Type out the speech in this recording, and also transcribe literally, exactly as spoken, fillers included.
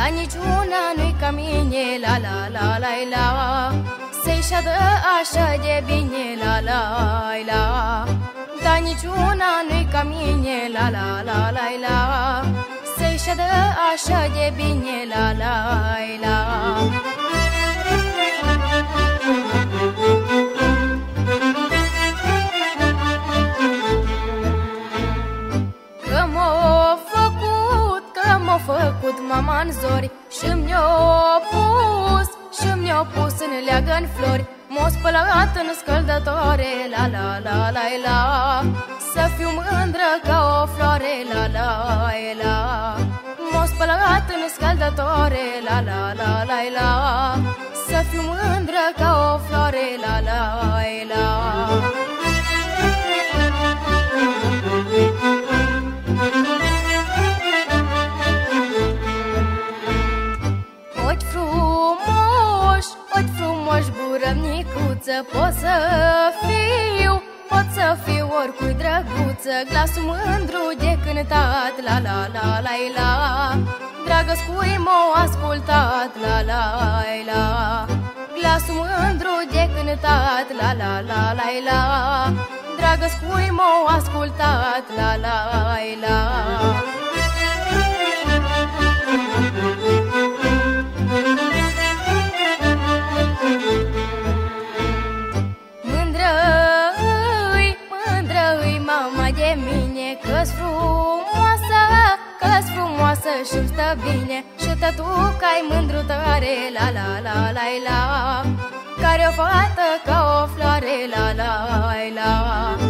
dar niciuna nu-i ca mine, la la la la la. Se-i șadă așa de bine, la la la. Dar niciuna nu-i ca mine, la la la la la. Se-i șadă așa de bine, la la la. Că m-a făcut, că m-a făcut mama-n zori și mi-a pus, și mi-a pus în leagăn flori. M-a spălat în scăldătoare, la la la la la. Să fiu mândră ca o floare, la la la. M-a spălat în scăldătoare, la la la la la. Să fiu mândră ca o floare, la la la. Ochi frumoși, ochi frumoși, gură micuță, pot să fiu, pot să fiu oricui drăguță. Glasul mândru de cântat, la la la la la. Dragă-s cui m-au ascultat, la la la. Glasul mândru de cântat, la la la la la. Dragă-s cui m-au ascultat, la la la. Mândră-i, mândră-i mama de mine, că-s frumoasă, că-s frumoasă și-mi stă bine. Și tătuca-i mândru tare, la la la la la. Care o fată ca o floare, la la la.